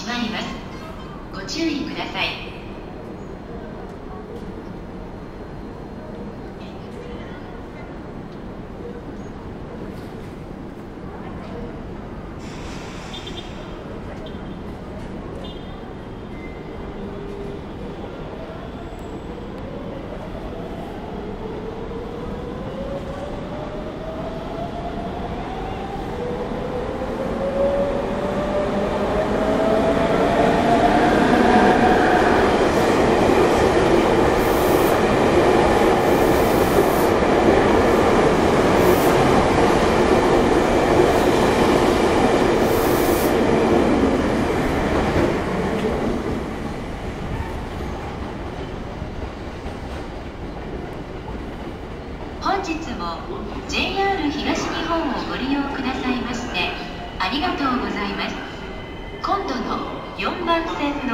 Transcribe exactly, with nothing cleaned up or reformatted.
まります。ご注意ください。本日も ジェイアール 東日本をご利用くださいましてありがとうございます。今度のよんばんせん